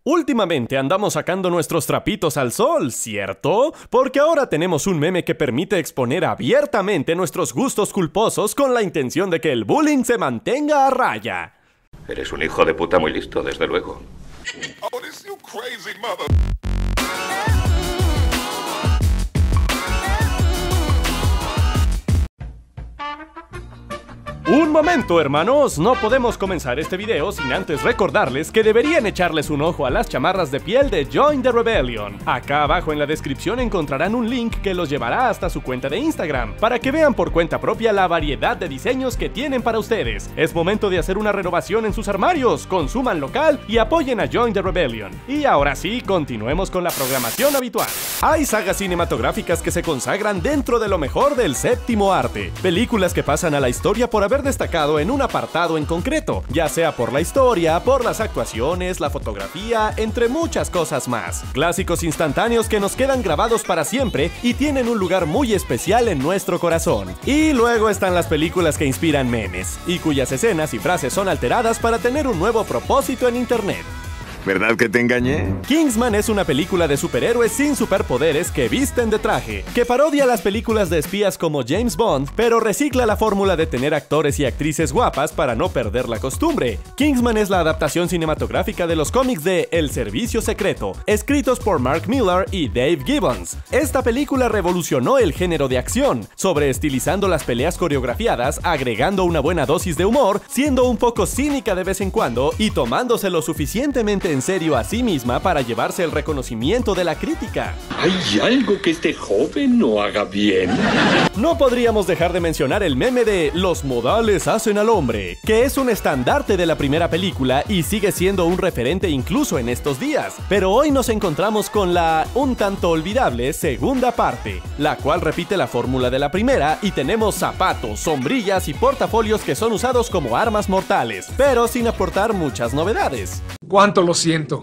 Últimamente andamos sacando nuestros trapitos al sol, ¿cierto? Porque ahora tenemos un meme que permite exponer abiertamente nuestros gustos culposos con la intención de que el bullying se mantenga a raya. Eres un hijo de puta muy listo, desde luego. Oh, this you crazy mother. Un momento, hermanos, no podemos comenzar este video sin antes recordarles que deberían echarles un ojo a las chamarras de piel de Join the Rebellion. Acá abajo en la descripción encontrarán un link que los llevará hasta su cuenta de Instagram, para que vean por cuenta propia la variedad de diseños que tienen para ustedes. Es momento de hacer una renovación en sus armarios, consuman local y apoyen a Join the Rebellion. Y ahora sí, continuemos con la programación habitual. Hay sagas cinematográficas que se consagran dentro de lo mejor del séptimo arte, películas que pasan a la historia por haber destacado en un apartado en concreto, ya sea por la historia, por las actuaciones, la fotografía, entre muchas cosas más. Clásicos instantáneos que nos quedan grabados para siempre y tienen un lugar muy especial en nuestro corazón. Y luego están las películas que inspiran memes, y cuyas escenas y frases son alteradas para tener un nuevo propósito en internet. ¿Verdad que te engañé? Kingsman es una película de superhéroes sin superpoderes que visten de traje, que parodia las películas de espías como James Bond, pero recicla la fórmula de tener actores y actrices guapas para no perder la costumbre. Kingsman es la adaptación cinematográfica de los cómics de El Servicio Secreto, escritos por Mark Millar y Dave Gibbons. Esta película revolucionó el género de acción, sobreestilizando las peleas coreografiadas, agregando una buena dosis de humor, siendo un poco cínica de vez en cuando y tomándose lo suficientemente en serio a sí misma para llevarse el reconocimiento de la crítica. ¿Hay algo que este joven no haga bien? No podríamos dejar de mencionar el meme de "los modales hacen al hombre", que es un estandarte de la primera película y sigue siendo un referente incluso en estos días. Pero hoy nos encontramos con la un tanto olvidable segunda parte, la cual repite la fórmula de la primera y tenemos zapatos, sombrillas y portafolios que son usados como armas mortales, pero sin aportar muchas novedades. ¡Cuánto lo siento!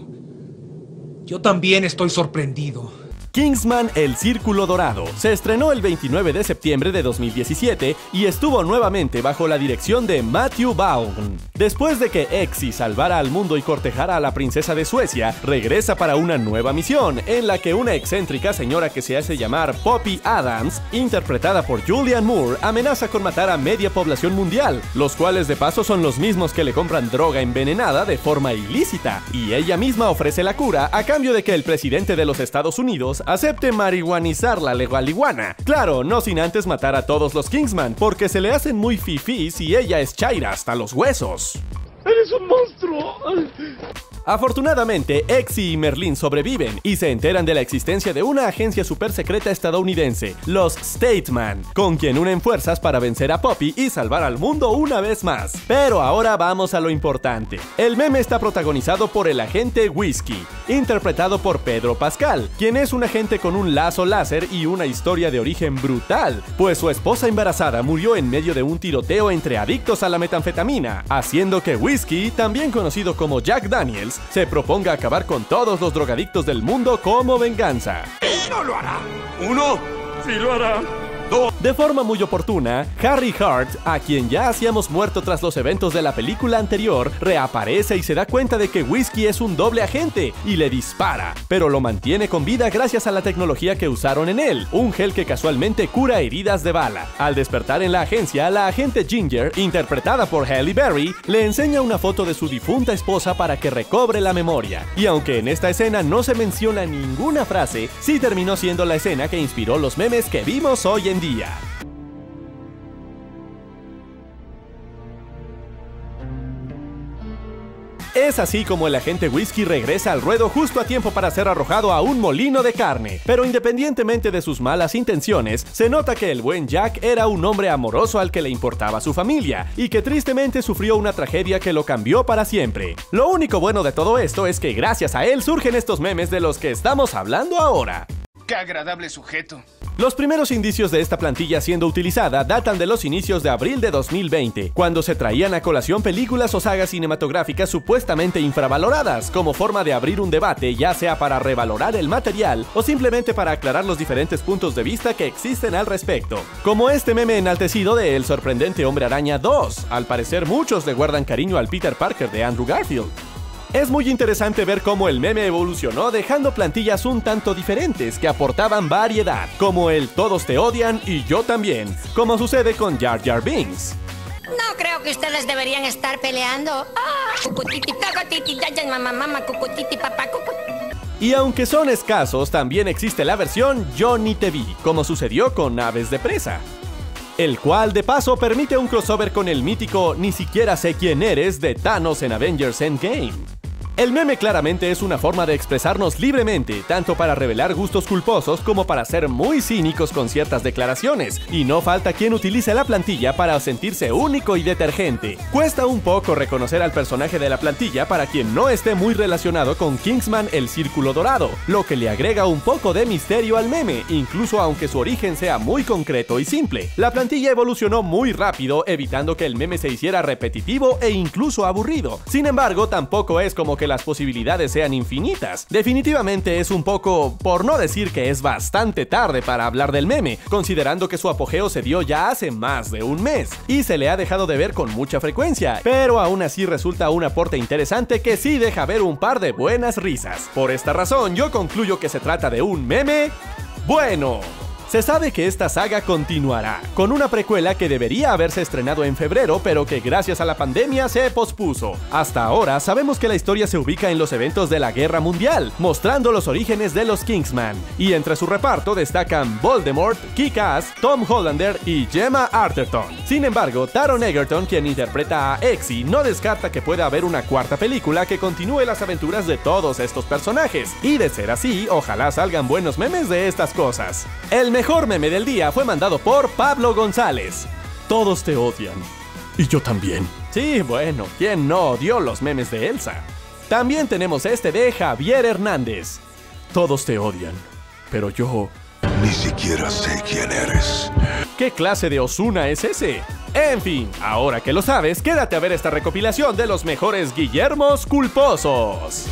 Yo también estoy sorprendido. Kingsman: El Círculo Dorado se estrenó el 29 de septiembre de 2017 y estuvo nuevamente bajo la dirección de Matthew Vaughn. Después de que Exy salvara al mundo y cortejara a la princesa de Suecia, regresa para una nueva misión, en la que una excéntrica señora que se hace llamar Poppy Adams, interpretada por Julianne Moore, amenaza con matar a media población mundial, los cuales de paso son los mismos que le compran droga envenenada de forma ilícita, y ella misma ofrece la cura a cambio de que el presidente de los Estados Unidos acepte marihuanizar la legaliguana. Claro, no sin antes matar a todos los Kingsman, porque se le hacen muy fifís y ella es chaira hasta los huesos. ¡Eres un monstruo! Afortunadamente, Exy y Merlin sobreviven y se enteran de la existencia de una agencia super secreta estadounidense, los Statesman, con quien unen fuerzas para vencer a Poppy y salvar al mundo una vez más. Pero ahora vamos a lo importante. El meme está protagonizado por el agente Whiskey, interpretado por Pedro Pascal, quien es un agente con un lazo láser y una historia de origen brutal, pues su esposa embarazada murió en medio de un tiroteo entre adictos a la metanfetamina, haciendo que Whiskey, también conocido como Jack Daniels, se proponga acabar con todos los drogadictos del mundo como venganza. ¡No lo hará! ¡Uno! ¡Sí lo hará! De forma muy oportuna, Harry Hart, a quien ya hacíamos muerto tras los eventos de la película anterior, reaparece y se da cuenta de que Whiskey es un doble agente y le dispara, pero lo mantiene con vida gracias a la tecnología que usaron en él, un gel que casualmente cura heridas de bala. Al despertar en la agencia, la agente Ginger, interpretada por Halle Berry, le enseña una foto de su difunta esposa para que recobre la memoria. Y aunque en esta escena no se menciona ninguna frase, sí terminó siendo la escena que inspiró los memes que vimos hoy en día. Es así como el agente Whiskey regresa al ruedo justo a tiempo para ser arrojado a un molino de carne. Pero independientemente de sus malas intenciones, se nota que el buen Jack era un hombre amoroso al que le importaba su familia, y que tristemente sufrió una tragedia que lo cambió para siempre. Lo único bueno de todo esto es que gracias a él surgen estos memes de los que estamos hablando ahora. ¡Qué agradable sujeto! Los primeros indicios de esta plantilla siendo utilizada datan de los inicios de abril de 2020, cuando se traían a colación películas o sagas cinematográficas supuestamente infravaloradas, como forma de abrir un debate, ya sea para revalorar el material o simplemente para aclarar los diferentes puntos de vista que existen al respecto. Como este meme enaltecido de El sorprendente Hombre Araña 2, al parecer muchos le guardan cariño al Peter Parker de Andrew Garfield. Es muy interesante ver cómo el meme evolucionó dejando plantillas un tanto diferentes que aportaban variedad, como el todos te odian y yo también, como sucede con Jar Jar Binks. No creo que ustedes deberían estar peleando. Y aunque son escasos, también existe la versión Yo ni te vi, como sucedió con Aves de Presa, el cual de paso permite un crossover con el mítico Ni siquiera sé quién eres de Thanos en Avengers Endgame. El meme claramente es una forma de expresarnos libremente, tanto para revelar gustos culposos como para ser muy cínicos con ciertas declaraciones, y no falta quien utilice la plantilla para sentirse único y detergente. Cuesta un poco reconocer al personaje de la plantilla para quien no esté muy relacionado con Kingsman el Círculo Dorado, lo que le agrega un poco de misterio al meme, incluso aunque su origen sea muy concreto y simple. La plantilla evolucionó muy rápido, evitando que el meme se hiciera repetitivo e incluso aburrido. Sin embargo, tampoco es como que las posibilidades sean infinitas. Definitivamente es un poco, por no decir que es bastante tarde para hablar del meme, considerando que su apogeo se dio ya hace más de un mes, y se le ha dejado de ver con mucha frecuencia, pero aún así resulta un aporte interesante que sí deja ver un par de buenas risas. Por esta razón, yo concluyo que se trata de un meme bueno. Se sabe que esta saga continuará, con una precuela que debería haberse estrenado en febrero, pero que gracias a la pandemia se pospuso. Hasta ahora sabemos que la historia se ubica en los eventos de la Guerra Mundial, mostrando los orígenes de los Kingsman, y entre su reparto destacan Voldemort, Kick-Ass, Tom Hollander y Gemma Arterton. Sin embargo, Taron Egerton, quien interpreta a Exy, no descarta que pueda haber una cuarta película que continúe las aventuras de todos estos personajes, y de ser así, ojalá salgan buenos memes de estas cosas. El mejor meme del día fue mandado por Pablo González. Todos te odian. Y yo también. Sí, bueno, ¿quién no odió los memes de Elsa? También tenemos este de Javier Hernández. Todos te odian, pero yo... Ni siquiera sé quién eres. ¿Qué clase de Ozuna es ese? En fin, ahora que lo sabes, quédate a ver esta recopilación de los mejores Guillermos culposos.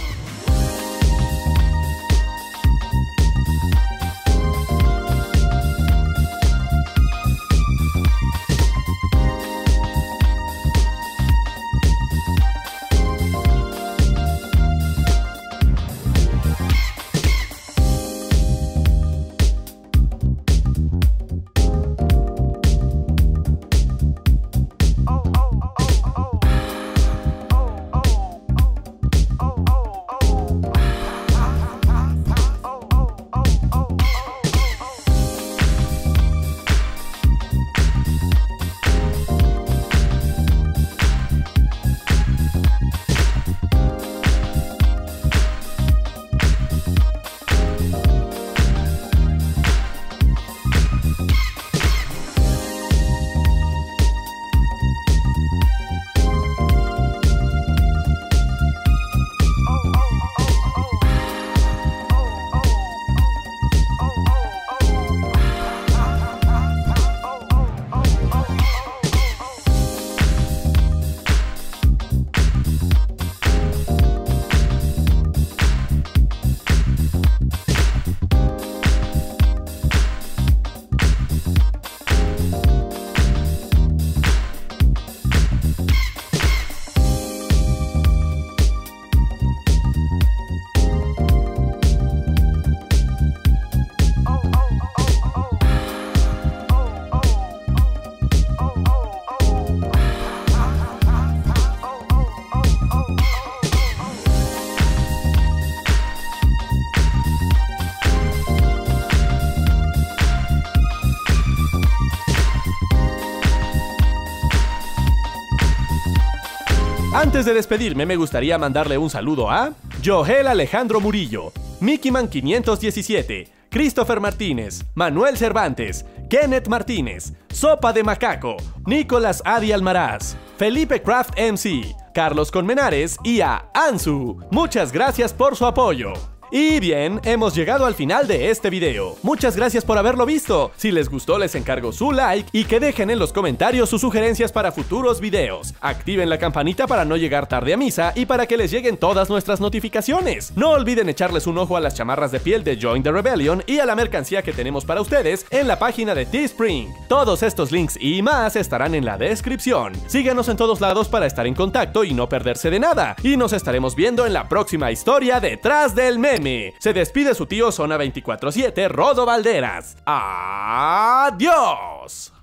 Antes de despedirme, me gustaría mandarle un saludo a Joel Alejandro Murillo, Mickeyman 517, Christopher Martínez, Manuel Cervantes, Kenneth Martínez, Sopa de Macaco, Nicolás Adi Almaraz, Felipe Craft MC, Carlos Colmenares y a Ansu. Muchas gracias por su apoyo. Y bien, hemos llegado al final de este video. Muchas gracias por haberlo visto. Si les gustó, les encargo su like y que dejen en los comentarios sus sugerencias para futuros videos. Activen la campanita para no llegar tarde a misa y para que les lleguen todas nuestras notificaciones. No olviden echarles un ojo a las chamarras de piel de Join the Rebellion y a la mercancía que tenemos para ustedes en la página de Teespring. Todos estos links y más estarán en la descripción. Síganos en todos lados para estar en contacto y no perderse de nada. Y nos estaremos viendo en la próxima historia detrás del meme. Se despide su tío Zona 24/7, Rodo Valderas. ¡Adiós!